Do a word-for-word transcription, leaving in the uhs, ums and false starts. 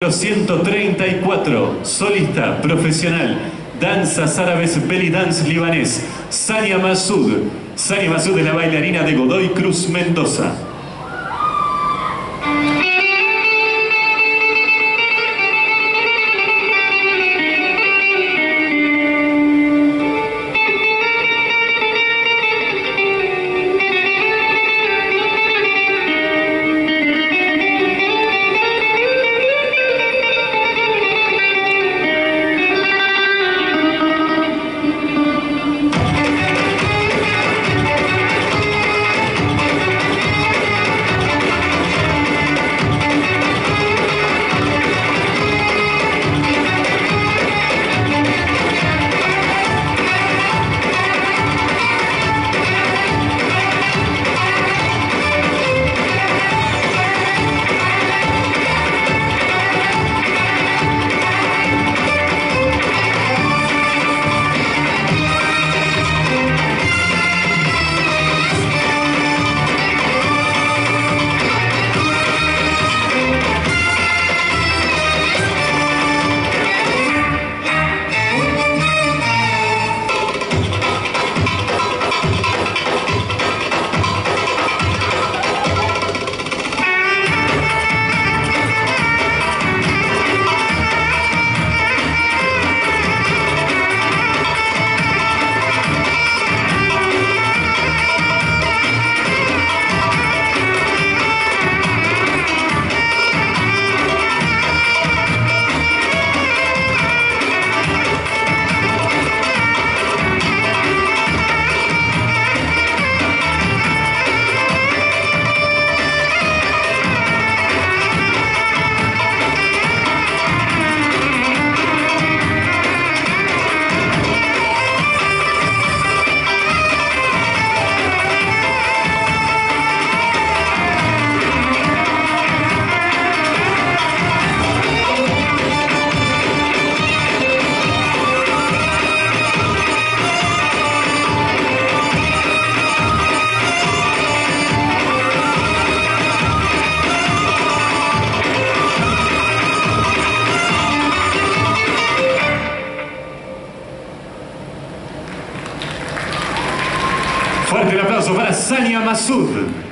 número ciento treinta y cuatro, solista profesional, danzas árabes belly dance libanés, Sania Massoud. Sania Massoud es la bailarina de Godoy Cruz Mendoza. Fuerte el aplauso para Sania Massoud.